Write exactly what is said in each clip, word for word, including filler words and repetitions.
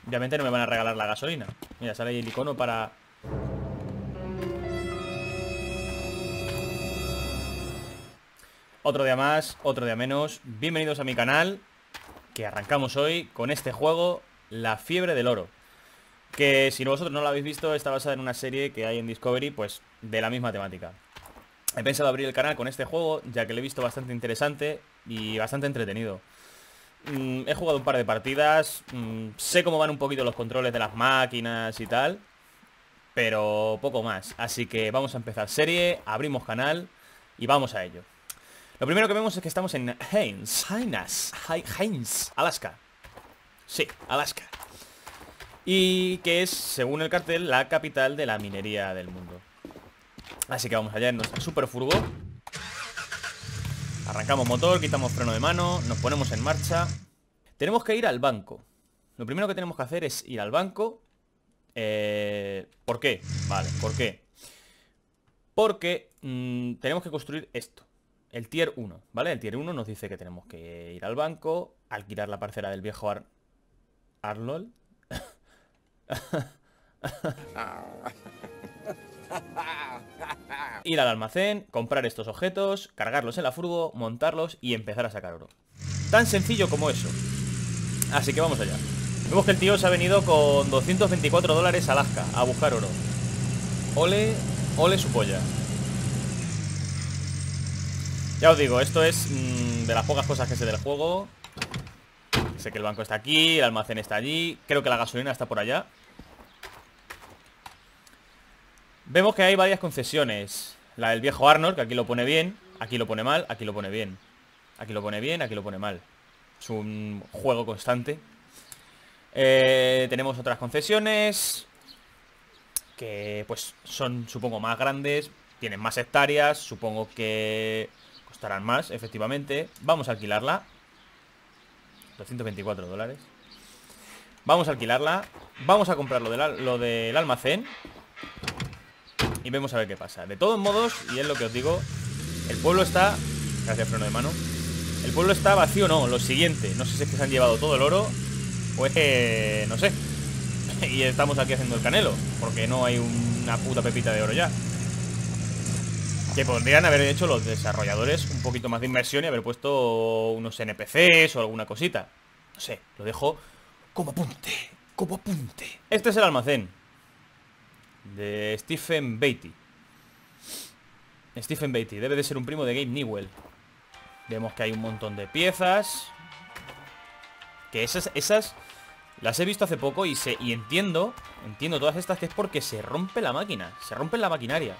Obviamente no me van a regalar la gasolina. Mira, sale ahí el icono para... Otro día más, otro día menos. Bienvenidos a mi canal, que arrancamos hoy con este juego, La Fiebre del Oro. Que si vosotros no lo habéis visto, está basada en una serie que hay en Discovery, pues de la misma temática. He pensado abrir el canal con este juego, ya que lo he visto bastante interesante y bastante entretenido. Mm, he jugado un par de partidas, mm, sé cómo van un poquito los controles de las máquinas y tal, pero poco más. Así que vamos a empezar serie, abrimos canal y vamos a ello. Lo primero que vemos es que estamos en Haines, Haines, Haines, Alaska. Sí, Alaska. Y que es, según el cartel, la capital de la minería del mundo. Así que vamos allá en nuestra super furgo. Arrancamos motor, quitamos freno de mano, nos ponemos en marcha. Tenemos que ir al banco. Lo primero que tenemos que hacer es ir al banco. eh, ¿Por qué? Vale, ¿por qué? Porque mmm, tenemos que construir esto. El tier uno, ¿vale? El tier uno nos dice que tenemos que ir al banco, alquilar la parcela del viejo Ar... Arnold. Ir al almacén, comprar estos objetos, cargarlos en la furgo, montarlos y empezar a sacar oro. Tan sencillo como eso. Así que vamos allá. Vemos que el tío se ha venido con doscientos veinticuatro dólares a Alaska a buscar oro. Ole, ole su polla. Ya os digo, esto es mmm, de las pocas cosas que sé del juego. Sé que el banco está aquí, el almacén está allí. Creo que la gasolina está por allá. Vemos que hay varias concesiones. La del viejo Arnold, que aquí lo pone bien, aquí lo pone mal, aquí lo pone bien. Aquí lo pone bien, aquí lo pone mal. Es un juego constante. eh, Tenemos otras concesiones que pues son, supongo, más grandes. Tienen más hectáreas, supongo que costarán más, efectivamente. Vamos a alquilarla. doscientos veinticuatro dólares. Vamos a alquilarla. Vamos a comprar lo, de la, lo del almacén y vemos a ver qué pasa. De todos modos, y es lo que os digo, el pueblo está... Gracias, freno de mano. El pueblo está vacío, no, lo siguiente. No sé si es que se han llevado todo el oro o es que... no sé. Y estamos aquí haciendo el canelo, porque no hay una puta pepita de oro ya. Que podrían haber hecho los desarrolladores un poquito más de inversión y haber puesto unos N P Cs o alguna cosita. No sé, lo dejo como apunte, como apunte. Este es el almacén de Stephen Beatty. Stephen Beatty, debe de ser un primo de Gabe Newell. Vemos que hay un montón de piezas. Que esas, esas las he visto hace poco y, se, y entiendo, entiendo todas estas que es porque se rompe la máquina. Se rompe la maquinaria.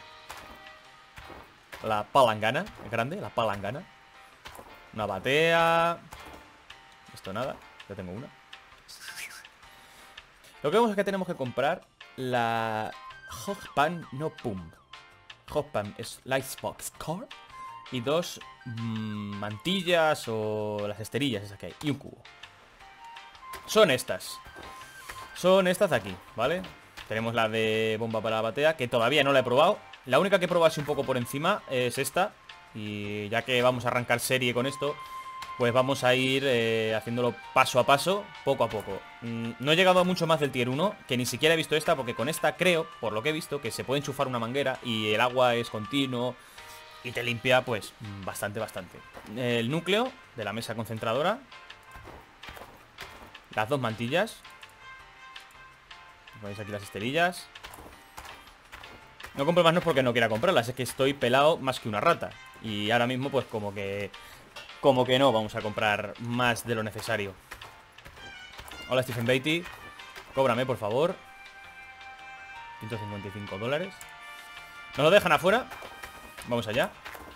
La palangana, es grande, la palangana. Una batea. Esto nada, ya tengo una. Lo que vemos es que tenemos que comprar la Hogpan no Pump. Hogpan es Lightbox Core. Y dos mmm, mantillas o las esterillas esas que hay. Y un cubo. Son estas. Son estas de aquí, ¿vale? Tenemos la de bomba para la batea, que todavía no la he probado. La única que he probado así un poco por encima es esta. Y ya que vamos a arrancar serie con esto, pues vamos a ir eh, haciéndolo paso a paso, poco a poco. mm, No he llegado a mucho más del tier uno, que ni siquiera he visto esta, porque con esta creo, por lo que he visto, que se puede enchufar una manguera y el agua es continuo y te limpia pues bastante, bastante. El núcleo de la mesa concentradora. Las dos mantillas. Veis aquí las esterillas. No compro más, no es porque no quiera comprarlas, es que estoy pelado más que una rata. Y ahora mismo pues como que... Como que no vamos a comprar más de lo necesario. Hola Stephen Beatty. Cóbrame, por favor. ciento cincuenta y cinco dólares. Nos lo dejan afuera. Vamos allá.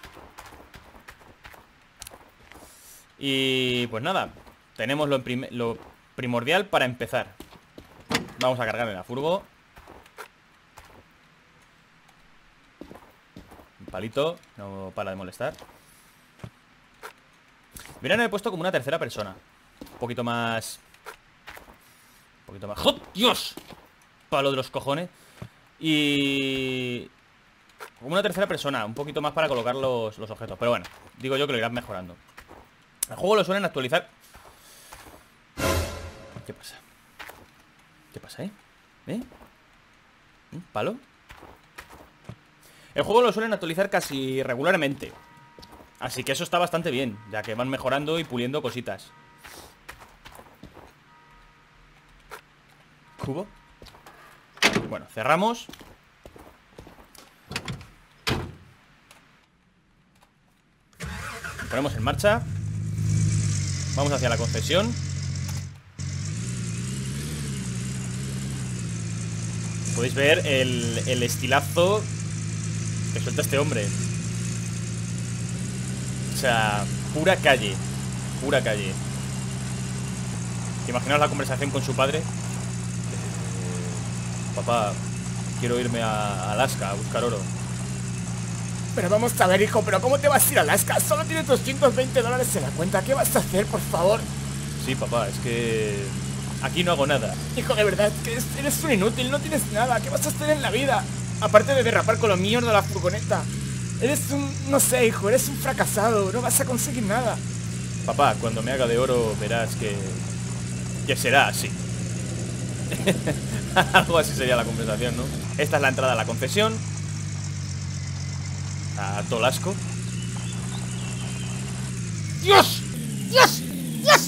Y pues nada, tenemos lo, lo primordial para empezar. Vamos a cargar en la furgo. Un palito, no para de molestar. Mira, me he puesto como una tercera persona. Un poquito más... Un poquito más... ¡Oh, Dios! Palo de los cojones. Y... Como una tercera persona, un poquito más para colocar los, los objetos. Pero bueno, digo yo que lo irán mejorando. El juego lo suelen actualizar. ¿Qué pasa? ¿Qué pasa, eh? ¿Eh? ¿Un palo? El juego lo suelen actualizar casi regularmente, así que eso está bastante bien, ya que van mejorando y puliendo cositas. Cubo. Bueno, cerramos. Ponemos en marcha. Vamos hacia la concesión. Podéis ver el, el estilazo que suelta este hombre. O sea, pura calle. Pura calle. Imaginaos la conversación con su padre. Papá, quiero irme a Alaska a buscar oro. Pero vamos a ver, hijo, ¿pero cómo te vas a ir a Alaska? Solo tienes doscientos veinte dólares en la cuenta. ¿Qué vas a hacer, por favor? Sí, papá, es que aquí no hago nada. Hijo, de verdad, que eres un inútil, no tienes nada. ¿Qué vas a hacer en la vida? Aparte de derrapar con lo mierda de la furgoneta. Eres un... no sé, hijo, eres un fracasado. No vas a conseguir nada. Papá, cuando me haga de oro verás que... que será así. Algo así sería la conversación, ¿no? Esta es la entrada a la concesión. A Tolasco. ¡Dios! ¡Dios! ¡Dios!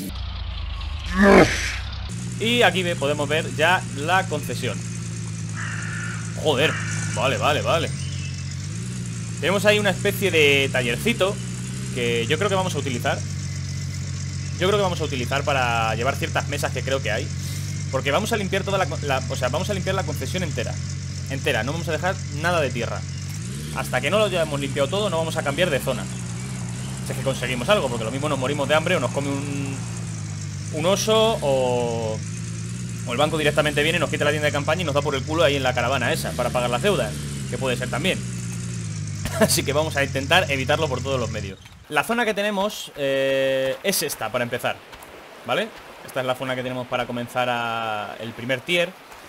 Y aquí podemos ver ya la concesión. Joder, vale, vale, vale. Tenemos ahí una especie de tallercito que yo creo que vamos a utilizar. Yo creo que vamos a utilizar para llevar ciertas mesas que creo que hay. Porque vamos a limpiar toda la, la... O sea, vamos a limpiar la concesión entera. Entera, no vamos a dejar nada de tierra. Hasta que no lo hayamos limpiado todo, no vamos a cambiar de zona. Si es que conseguimos algo, porque lo mismo nos morimos de hambre o nos come un... un oso o... o el banco directamente viene, nos quita la tienda de campaña y nos da por el culo ahí en la caravana esa para pagar las deudas. Que puede ser también. Así que vamos a intentar evitarlo por todos los medios. La zona que tenemos eh, es esta, para empezar, ¿vale? Esta es la zona que tenemos para comenzar a el primer tier.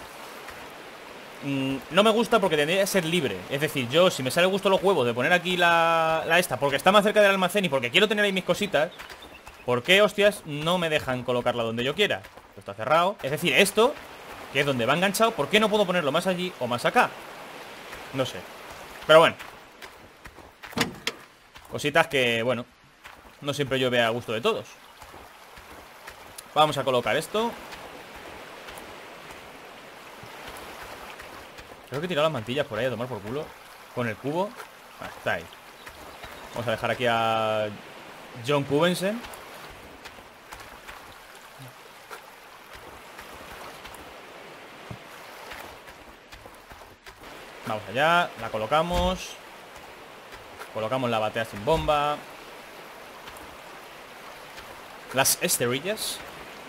mm, No me gusta porque tendría que ser libre. Es decir, yo si me sale gusto los huevos de poner aquí la, la esta, porque está más cerca del almacén y porque quiero tener ahí mis cositas, ¿por qué, hostias, no me dejan colocarla donde yo quiera? Esto está cerrado. Es decir, esto, que es donde va enganchado, ¿por qué no puedo ponerlo más allí o más acá? No sé. Pero bueno, cositas que, bueno, no siempre yo vea a gusto de todos. Vamos a colocar esto. Creo que he tirado las mantillas por ahí a tomar por culo. Con el cubo. Ah, está ahí. Vamos a dejar aquí a John Cubensen. Vamos allá, la colocamos. Colocamos la batea sin bomba. Las esterillas.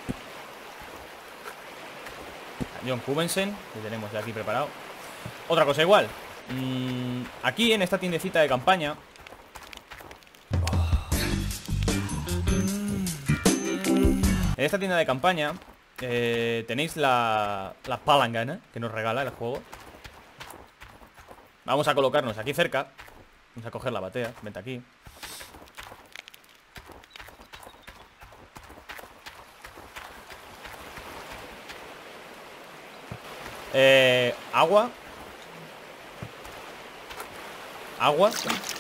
John Cubensen, que tenemos ya aquí preparado. Otra cosa igual. mmm, Aquí en esta tiendecita de campaña En esta tienda de campaña eh, tenéis la, la palangana que nos regala el juego. Vamos a colocarnos aquí cerca. Vamos a coger la batea, vente aquí. Eh, agua. Agua.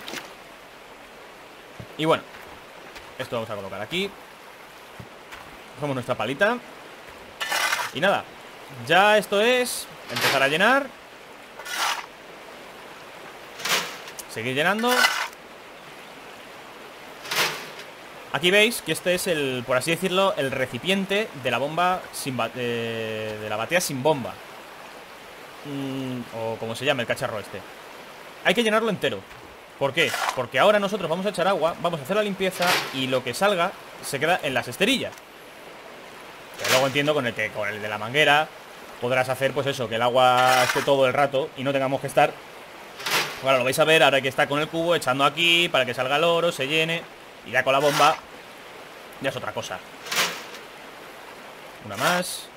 Y bueno, esto vamos a colocar aquí. Cogemos nuestra palita. Y nada, ya esto es empezar a llenar. Seguir llenando. Aquí veis que este es el, por así decirlo, el recipiente de la bomba sin ba de, de la batea sin bomba. Mm, o como se llama el cacharro este. Hay que llenarlo entero. ¿Por qué? Porque ahora nosotros vamos a echar agua, vamos a hacer la limpieza y lo que salga se queda en las esterillas. Que luego entiendo con el que con el de la manguera podrás hacer pues eso, que el agua esté todo el rato y no tengamos que estar. Ahora lo vais a ver, ahora que está con el cubo echando aquí para que salga el oro, se llene. Y ya con la bomba ya es otra cosa. Una más.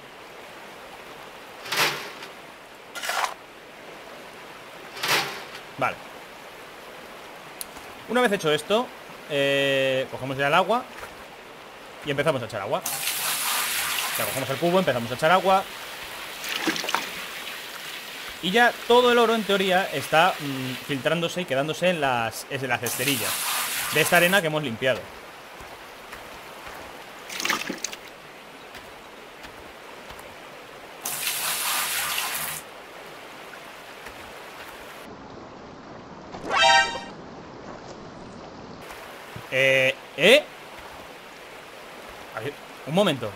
Vale. Una vez hecho esto, eh, cogemos ya el agua y empezamos a echar agua. O sea, cogemos el cubo, empezamos a echar agua. Y ya todo el oro, en teoría, está mmm, filtrándose y quedándose en las, en las esterillas de esta arena que hemos limpiado. Eh... ¿Eh? A ver, un momento.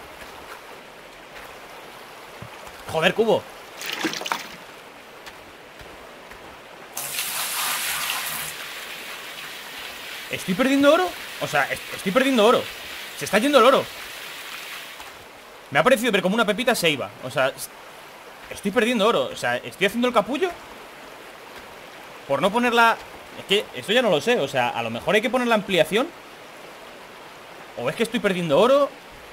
Joder, Cubo. ¿Estoy perdiendo oro? O sea, est estoy perdiendo oro. Se está yendo el oro. Me ha parecido ver como una pepita se iba. O sea, estoy perdiendo oro. O sea, ¿estoy haciendo el capullo? Por no ponerla... Es que eso ya no lo sé. O sea, a lo mejor hay que poner la ampliación. O es que estoy perdiendo oro.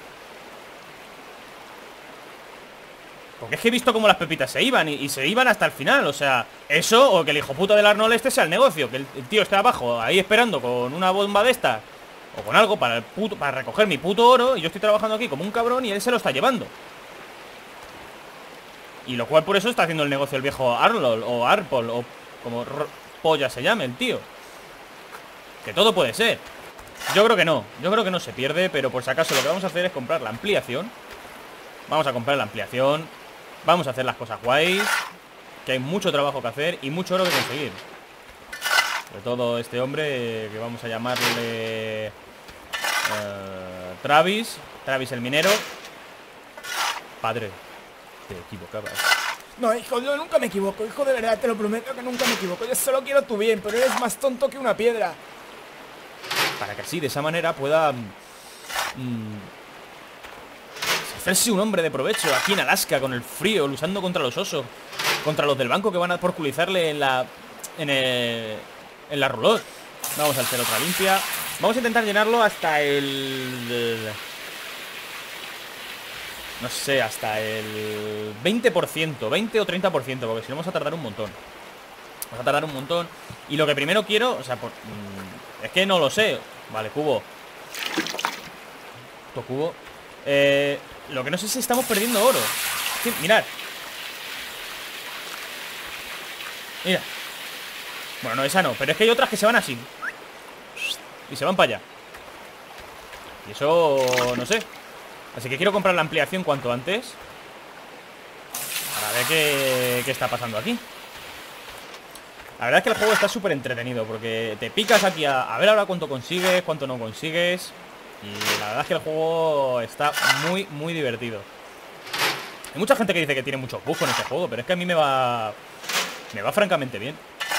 Porque es que he visto como las pepitas se iban y, y se iban hasta el final. O sea, eso o que el hijo puta del Arnold este sea el negocio. Que el, el tío esté abajo ahí esperando con una bomba de esta o con algo para el puto, para recoger mi puto oro. Y yo estoy trabajando aquí como un cabrón y él se lo está llevando. Y lo cual por eso está haciendo el negocio el viejo Arnold o Arpol o como polla se llame el tío. Que todo puede ser. Yo creo que no, yo creo que no se pierde. Pero por si acaso lo que vamos a hacer es comprar la ampliación. Vamos a comprar la ampliación. Vamos a hacer las cosas guays. Que hay mucho trabajo que hacer y mucho oro que conseguir. Sobre todo este hombre que vamos a llamarle uh, Travis. Travis el minero. Padre, te equivocabas. No, hijo, yo nunca me equivoco, hijo, de verdad, te lo prometo que nunca me equivoco. Yo solo quiero tu bien, pero eres más tonto que una piedra. Para que así, de esa manera, pueda mmm, hacerse un hombre de provecho aquí en Alaska, con el frío, luchando contra los osos, contra los del banco que van a porculizarle en la en, el, en la roulotte. Vamos a hacer otra limpia. Vamos a intentar llenarlo hasta el, el no sé, hasta el veinte por ciento, veinte o treinta por ciento, porque si no vamos a tardar un montón. Vamos a tardar un montón. Y lo que primero quiero, o sea, por, mmm, es que no lo sé. Vale, Cubo. Esto, Cubo. Eh, lo que no sé es si estamos perdiendo oro. Es que, mirad. Mira. Bueno, no, esa no, pero es que hay otras que se van así. Y se van para allá. Y eso, no sé. Así que quiero comprar la ampliación cuanto antes. Para ver qué, qué está pasando aquí. La verdad es que el juego está súper entretenido, porque te picas aquí a, a ver ahora cuánto consigues, cuánto no consigues. Y la verdad es que el juego está muy, muy divertido. Hay mucha gente que dice que tiene muchos bugs en este juego, pero es que a mí me va... Me va francamente bien.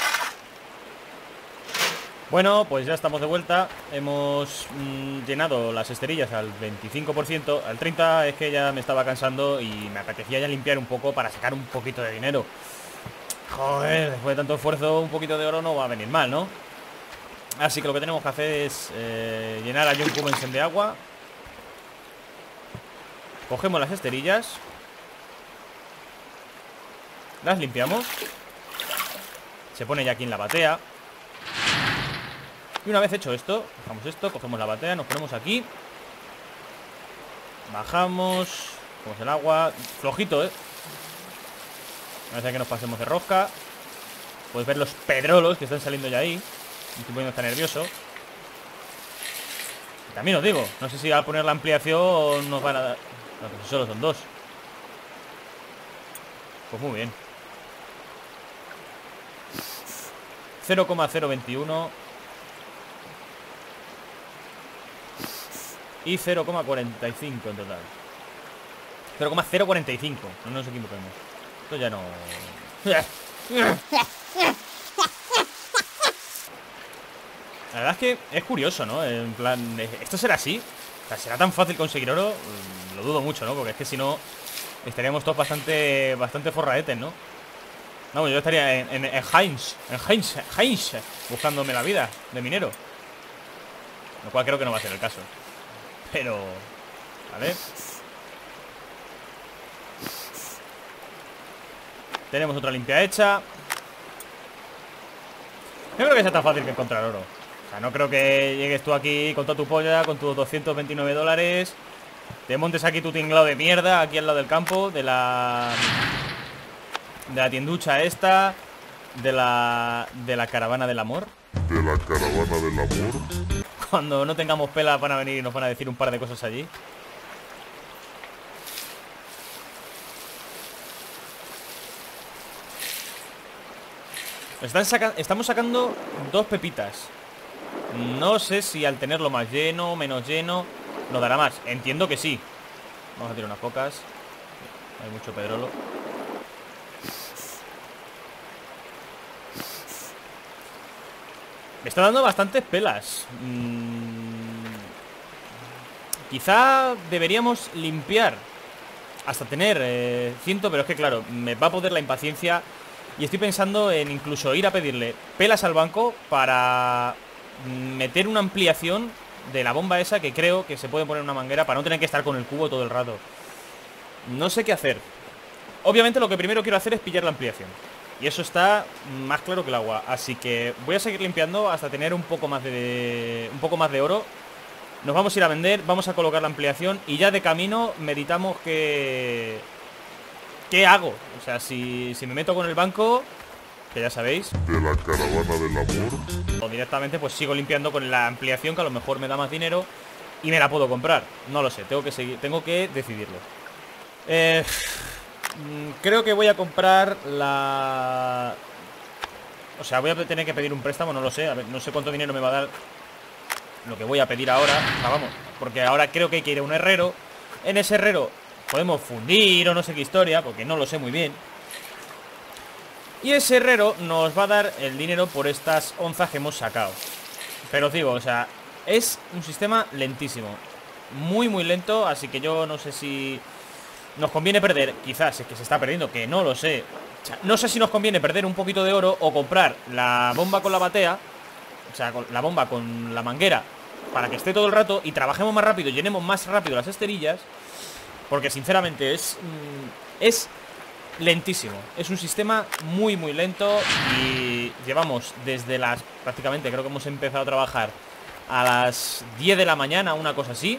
Bueno, pues ya estamos de vuelta. Hemos mmm, llenado las esterillas al veinticinco por ciento. Al treinta por ciento es que ya me estaba cansando y me apetecía ya limpiar un poco para sacar un poquito de dinero. Joder, después de tanto esfuerzo, un poquito de oro no va a venir mal, ¿no? Así que lo que tenemos que hacer es eh, llenar a John Cubensen de agua. Cogemos las esterillas. Las limpiamos. Se pone ya aquí en la batea. Y una vez hecho esto, bajamos esto, cogemos la batea, nos ponemos aquí. Bajamos. Cogemos el agua. Flojito, ¿eh? No hace que nos pasemos de rosca. Puedes ver los pedrolos que están saliendo ya ahí. Me estoy poniendo tan nervioso. Y también os digo, no sé si al poner la ampliación nos van a dar... No, pues solo son dos. Pues muy bien. cero coma cero veintiuno y cero coma cuarenta y cinco en total. cero coma cero cuarenta y cinco. No nos equivoquemos. Esto ya no... La verdad es que es curioso, ¿no? En plan, ¿esto será así? O sea, ¿será tan fácil conseguir oro? Lo dudo mucho, ¿no? Porque es que si no estaríamos todos bastante bastante forraetes, ¿no? No, yo estaría en, en, en Heinz En Heinz, Heinz buscándome la vida de minero. Lo cual creo que no va a ser el caso. Pero... Vale. Tenemos otra limpia hecha. No creo que sea tan fácil que encontrar oro. O sea, no creo que llegues tú aquí con toda tu polla, con tus doscientos veintinueve dólares, te montes aquí tu tinglado de mierda, aquí al lado del campo, de la... De la tienducha esta. De la... De la caravana del amor. De la caravana del amor. Cuando no tengamos pelas van a venir y nos van a decir un par de cosas allí. Están saca... Estamos sacando dos pepitas. No sé si al tenerlo más lleno, menos lleno, nos dará más. Entiendo que sí. Vamos a tirar unas pocas. Hay mucho pedrolo. Me está dando bastantes pelas. mm... Quizá deberíamos limpiar hasta tener eh, ciento, pero es que claro, me va a poder la impaciencia. Y estoy pensando en incluso ir a pedirle pelas al banco para meter una ampliación de la bomba esa, que creo que se puede poner una manguera para no tener que estar con el cubo todo el rato. No sé qué hacer. Obviamente lo que primero quiero hacer es pillar la ampliación, y eso está más claro que el agua. Así que voy a seguir limpiando hasta tener un poco más de, un poco más de oro. Nos vamos a ir a vender, vamos a colocar la ampliación y ya de camino meditamos que... ¿Qué hago? O sea, si, si me meto con el banco, que ya sabéis, de la caravana del amor, o directamente pues sigo limpiando con la ampliación, que a lo mejor me da más dinero y me la puedo comprar. No lo sé, tengo que seguir, tengo que decidirlo. Eh, creo que voy a comprar la... O sea, voy a tener que pedir un préstamo, no lo sé. A ver, no sé cuánto dinero me va a dar lo que voy a pedir ahora. O sea, vamos, porque ahora creo que hay que ir a un herrero. En ese herrero podemos fundir o no sé qué historia, porque no lo sé muy bien. Y ese herrero nos va a dar el dinero por estas onzas que hemos sacado. Pero os digo, o sea, es un sistema lentísimo, muy muy lento. Así que yo no sé si nos conviene perder, quizás es que se está perdiendo, que no lo sé. O sea, no sé si nos conviene perder un poquito de oro o comprar la bomba con la batea. O sea, con la bomba con la manguera, para que esté todo el rato y trabajemos más rápido, llenemos más rápido las esterillas. Porque sinceramente es... Mmm, es lentísimo. Es un sistema muy muy lento. Y llevamos desde las... Prácticamente creo que hemos empezado a trabajar a las diez de la mañana, una cosa así.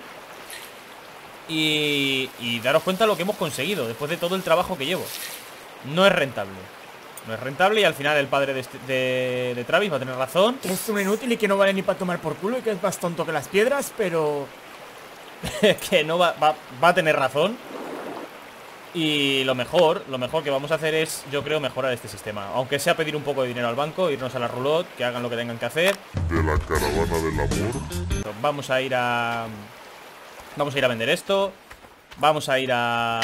Y, y daros cuenta de lo que hemos conseguido después de todo el trabajo que llevo. No es rentable. No es rentable y al final el padre de, este, de, de Travis va a tener razón. Es un inútil y que no vale ni para tomar por culo y que es más tonto que las piedras, pero... Que no va, va, va a tener razón. Y lo mejor, lo mejor que vamos a hacer es, yo creo, mejorar este sistema. Aunque sea pedir un poco de dinero al banco, irnos a la roulotte, que hagan lo que tengan que hacer. De la caravana del amor. Vamos a ir a... Vamos a ir a vender esto. Vamos a ir a...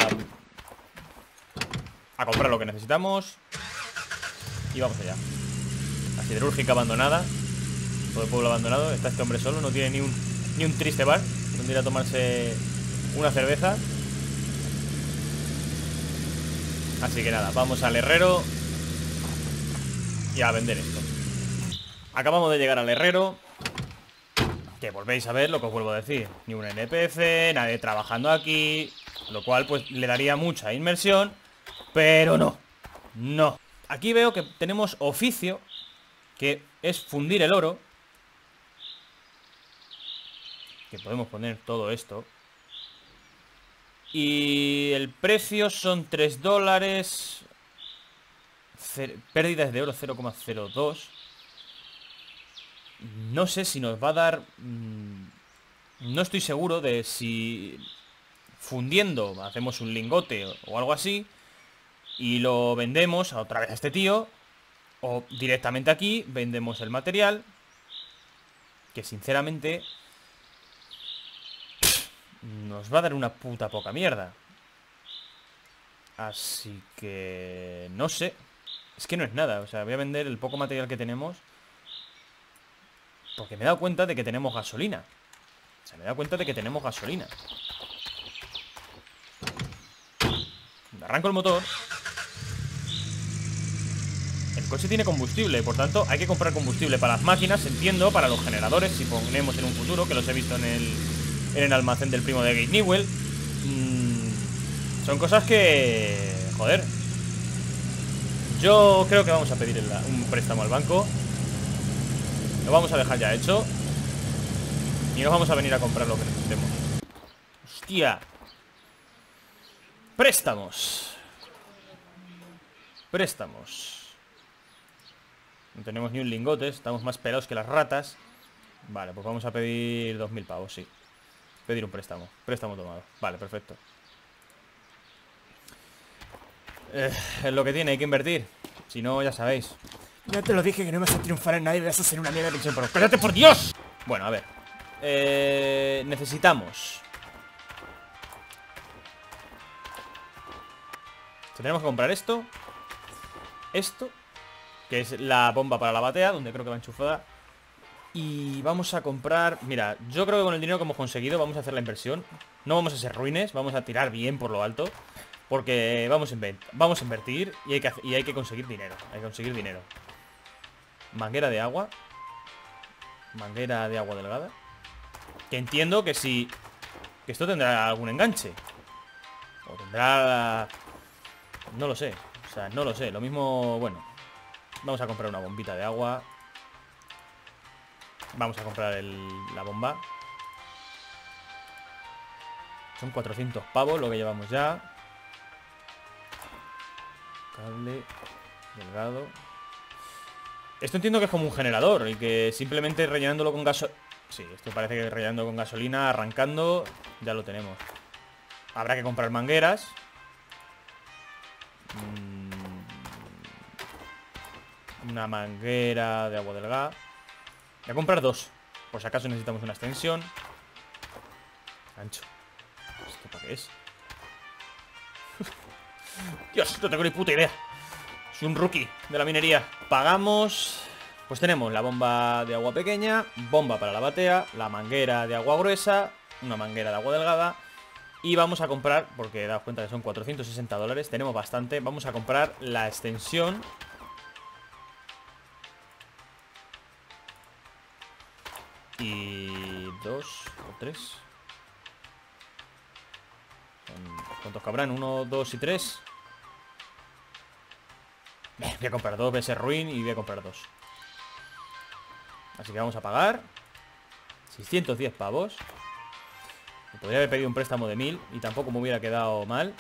A comprar lo que necesitamos. Y vamos allá. La siderúrgica abandonada. Todo el pueblo abandonado. Está este hombre solo, no tiene ni un, ni un triste bar donde ir a tomarse una cerveza. Así que nada, vamos al herrero y a vender esto. Acabamos de llegar al herrero, que volvéis a ver lo que os vuelvo a decir. Ni un N P C, nadie trabajando aquí, lo cual pues le daría mucha inmersión. Pero no, no. Aquí veo que tenemos oficio, que es fundir el oro. Que podemos poner todo esto. Y el precio son tres dólares. Pérdidas de oro cero coma cero dos. No sé si nos va a dar... Mmm, no estoy seguro de si fundiendo hacemos un lingote o algo así y lo vendemos a otra vez a este tío, o directamente aquí vendemos el material, que sinceramente nos va a dar una puta poca mierda. Así que... no sé. Es que no es nada. O sea, voy a vender el poco material que tenemos, porque me he dado cuenta de que tenemos gasolina. O sea, me he dado cuenta de que tenemos gasolina. Arranco el motor. El coche tiene combustible, por tanto hay que comprar combustible para las máquinas, entiendo, para los generadores, si ponemos en un futuro, que los he visto en el, en el almacén del primo de Gabe Newell. mm, Son cosas que... joder. Yo creo que vamos a pedir el, un préstamo al banco. Lo vamos a dejar ya hecho y nos vamos a venir a comprar lo que necesitemos. Hostia. Préstamos. Préstamos. No tenemos ni un lingote. Estamos más pelados que las ratas. Vale, pues vamos a pedir dos mil pavos, sí. Pedir un préstamo. Préstamo tomado. Vale, perfecto. Eh, es lo que tiene, hay que invertir. Si no, ya sabéis. Ya te lo dije que no vas a triunfar en nadie. Vas a ser una mierda de pensión. Pero ¡cállate, por Dios! Bueno, a ver. Eh, necesitamos... Tenemos que comprar esto. Esto, que es la bomba para la batea, donde creo que va enchufada. Y vamos a comprar... Mira, yo creo que con el dinero que hemos conseguido vamos a hacer la inversión. No vamos a ser ruines, vamos a tirar bien por lo alto. Porque vamos a, vamos a invertir y hay, que, y hay que conseguir dinero. Hay que conseguir dinero. Manguera de agua. Manguera de agua delgada. Que entiendo que si... Que esto tendrá algún enganche. O tendrá... No lo sé. O sea, no lo sé. Lo mismo... Bueno. Vamos a comprar una bombita de agua. Vamos a comprar el, la bomba. Son cuatrocientos pavos lo que llevamos ya. Cable delgado. Esto entiendo que es como un generador y que simplemente rellenándolo con gasolina... Sí, esto parece que rellenando con gasolina, arrancando, ya lo tenemos. Habrá que comprar mangueras. Una manguera de agua delgada. Voy a comprar dos. Por si acaso necesitamos una extensión. Ancho. ¿Esto para qué es? Dios, no tengo ni puta idea. Soy un rookie de la minería. Pagamos. Pues tenemos la bomba de agua pequeña, bomba para la batea, la manguera de agua gruesa, una manguera de agua delgada. Y vamos a comprar, porque daos cuenta que son cuatrocientos sesenta dólares, tenemos bastante. Vamos a comprar la extensión. Y dos o tres. ¿Cuántos cabrán? Uno, dos y tres. Voy a comprar dos, voy a ser ruin y voy a comprar dos. Así que vamos a pagar seiscientos diez pavos. Me podría haber pedido un préstamo de mil y tampoco me hubiera quedado mal.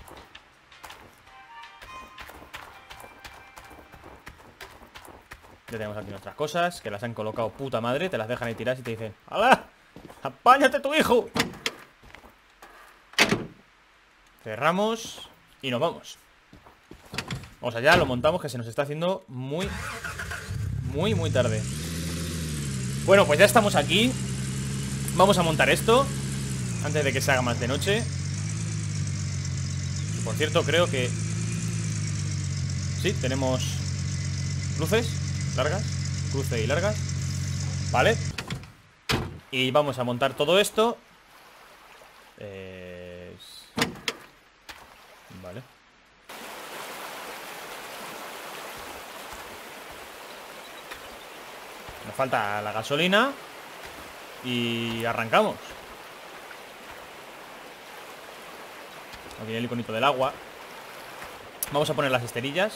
Ya tenemos aquí nuestras cosas, que las han colocado puta madre. Te las dejan ahí tiras y te dicen: ¡hala! ¡Apáñate tu hijo! Cerramos y nos vamos. Vamos allá, lo montamos, que se nos está haciendo muy, muy, muy tarde. Bueno, pues ya estamos aquí. Vamos a montar esto antes de que se haga más de noche. Y por cierto, creo que... Sí, tenemos luces largas, cruce y largas. Vale. Y vamos a montar todo esto. eh... Vale. Nos falta la gasolina. Y arrancamos. Aquí viene el iconito del agua. Vamos a poner las esterillas.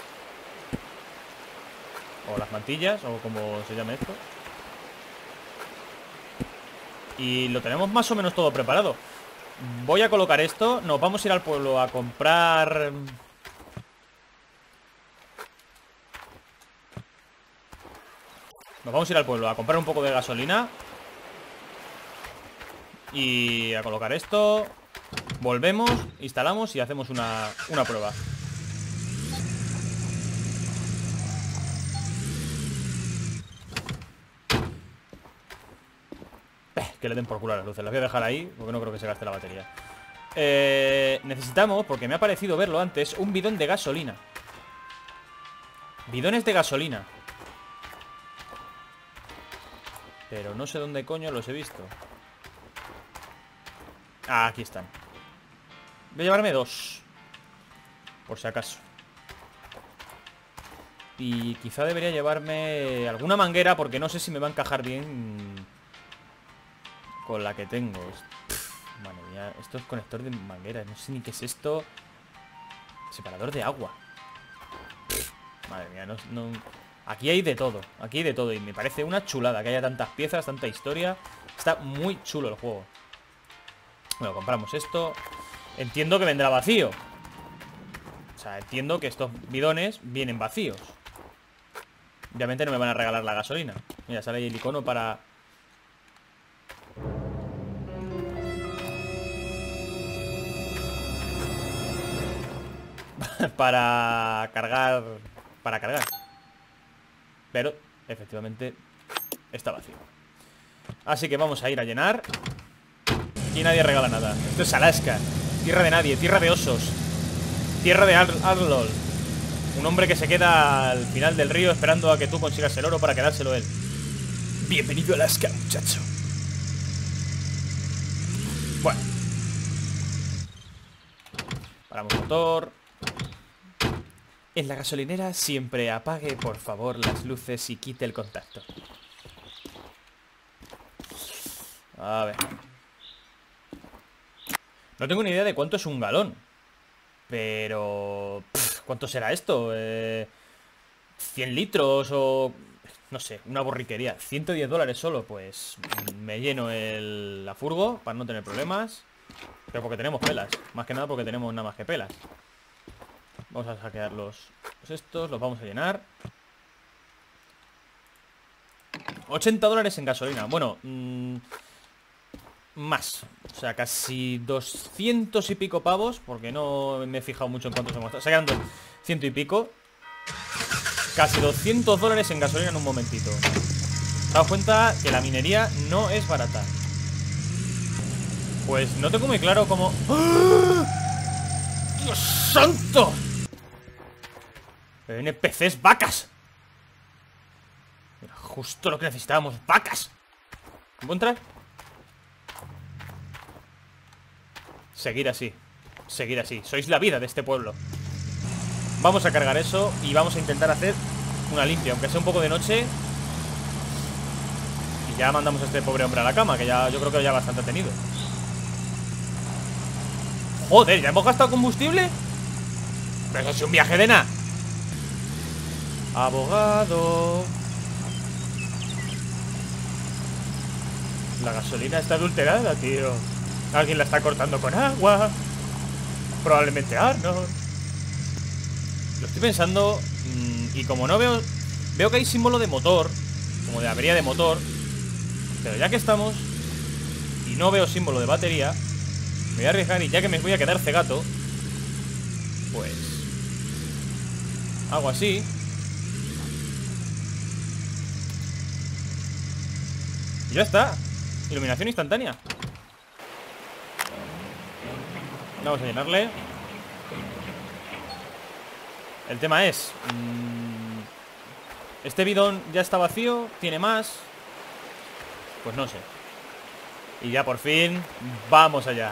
O las mantillas, o como se llame esto. Y lo tenemos más o menos todo preparado. Voy a colocar esto. Nos vamos a ir al pueblo a comprar... Nos vamos a ir al pueblo a comprar un poco de gasolina. Y a colocar esto. Volvemos, instalamos y hacemos una, una prueba. Eh, que le den por culo a las luces. Las voy a dejar ahí porque no creo que se gaste la batería. eh, Necesitamos, porque me ha parecido verlo antes, un bidón de gasolina. Bidones de gasolina. Pero no sé dónde coño los he visto. Ah, aquí están. Voy a llevarme dos, por si acaso. Y quizá debería llevarme alguna manguera, porque no sé si me va a encajar bien con la que tengo. Pff, madre mía, esto es conector de manguera. No sé ni qué es esto. Separador de agua. Pff, madre mía, no, no... Aquí hay de todo, aquí hay de todo. Y me parece una chulada que haya tantas piezas, tanta historia. Está muy chulo el juego. Bueno, compramos esto. Entiendo que vendrá vacío. O sea, entiendo que estos bidones vienen vacíos. Obviamente no me van a regalar la gasolina. Mira, sale ahí el icono para... para cargar... Para cargar. Pero, efectivamente, está vacío. Así que vamos a ir a llenar. Y nadie regala nada. Esto es Alaska. Tierra de nadie, tierra de osos. Tierra de Ar Arlol. Un hombre que se queda al final del río esperando a que tú consigas el oro para quedárselo él. Bienvenido a Alaska, muchacho. Bueno. Paramos motor. En la gasolinera siempre apague, por favor, las luces y quite el contacto. A ver. No tengo ni idea de cuánto es un galón. Pero... Pff, ¿cuánto será esto? Eh, ¿cien litros o...? No sé, una borriquería. ciento diez dólares solo, pues... Me lleno el, la furgo para no tener problemas. Pero porque tenemos pelas. Más que nada porque tenemos nada más que pelas. Vamos a saquear los, los estos, los vamos a llenar. ochenta dólares en gasolina. Bueno, mmm, más. O sea, casi doscientos y pico pavos. Porque no me he fijado mucho en cuántos hemos estado sacando. Ciento y pico. Casi doscientos dólares en gasolina en un momentito. Daos cuenta que la minería no es barata. Pues no tengo muy claro cómo... ¡Ah! ¡Dios santo! N P Cs vacas. Era justo lo que necesitábamos, vacas. ¿Puedo entrar? Seguir así. Seguir así. Sois la vida de este pueblo. Vamos a cargar eso y vamos a intentar hacer una limpia, aunque sea un poco de noche. Y ya mandamos a este pobre hombre a la cama, que ya yo creo que ya bastante ha tenido. Joder, ¿ya hemos gastado combustible? Pero eso es un viaje de nada. Abogado. La gasolina está adulterada, tío. Alguien la está cortando con agua. Probablemente Arnold. Lo estoy pensando. mmm, Y como no veo... Veo que hay símbolo de motor, como de avería de motor. Pero ya que estamos y no veo símbolo de batería, me voy a arriesgar y ya que me voy a quedar cegato, pues hago así. Y ya está. Iluminación instantánea. Vamos a llenarle. El tema es... Mmm, ¿este bidón ya está vacío? ¿Tiene más? Pues no sé. Y ya por fin... Vamos allá.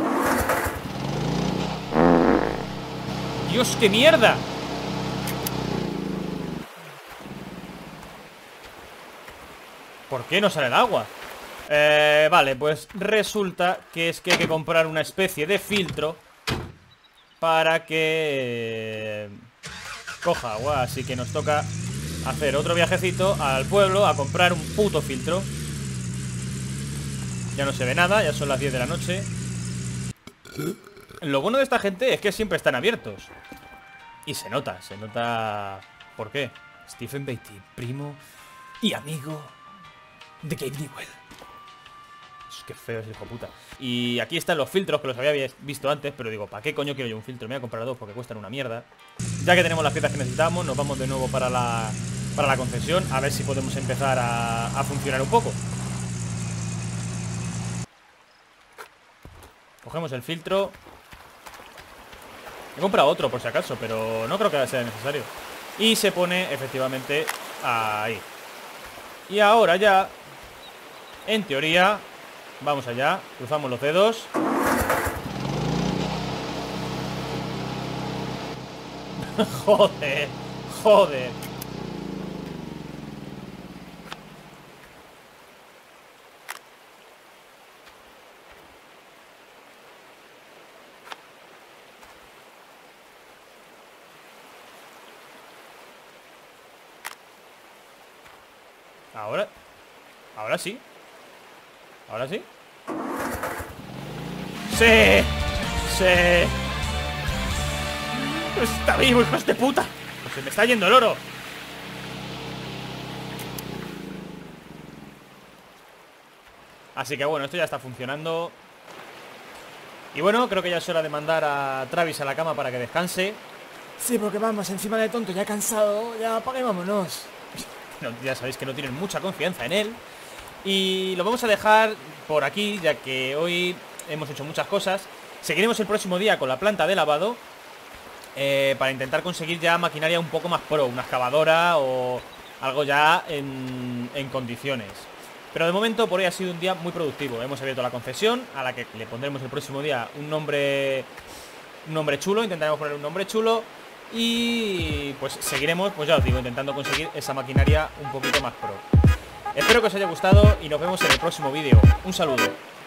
¡Dios, qué mierda! ¿Por qué no sale el agua? Eh, vale, pues resulta que es que hay que comprar una especie de filtro para que eh, coja agua. Así que nos toca hacer otro viajecito al pueblo a comprar un puto filtro. Ya no se ve nada, ya son las diez de la noche. Lo bueno de esta gente es que siempre están abiertos. Y se nota, se nota... ¿Por qué? Stephen Beatty, primo y amigo de Gabe Newell. Qué feo es, hijo puta. Y aquí están los filtros que los había visto antes, pero digo, ¿para qué coño quiero yo un filtro? Me voy a comprar dos porque cuestan una mierda. Ya que tenemos las piezas que necesitamos, nos vamos de nuevo para la, para la concesión, a ver si podemos empezar a, a funcionar un poco. Cogemos el filtro. He comprado otro por si acaso, pero no creo que sea necesario. Y se pone efectivamente ahí. Y ahora ya, en teoría, vamos allá, cruzamos los dedos. Joder, joder. Ahora, ahora sí. Ahora sí. ¡Sí! ¡Sí! Pues está vivo, hijos de puta. Pues se me está yendo el oro. Así que bueno, esto ya está funcionando. Y bueno, creo que ya es hora de mandar a Travis a la cama para que descanse. Sí, porque vamos, encima de tonto, ya cansado, ya apague y vámonos. No, ya sabéis que no tienen mucha confianza en él. Y lo vamos a dejar por aquí, ya que hoy hemos hecho muchas cosas. Seguiremos el próximo día con la planta de lavado, eh, para intentar conseguir ya maquinaria un poco más pro, una excavadora o algo ya en, en condiciones. Pero de momento por hoy ha sido un día muy productivo. Hemos abierto la concesión, a la que le pondremos el próximo día un nombre, un nombre chulo. Intentaremos poner un nombre chulo. Y pues seguiremos, pues ya os digo, intentando conseguir esa maquinaria un poquito más pro. Espero que os haya gustado y nos vemos en el próximo vídeo. Un saludo.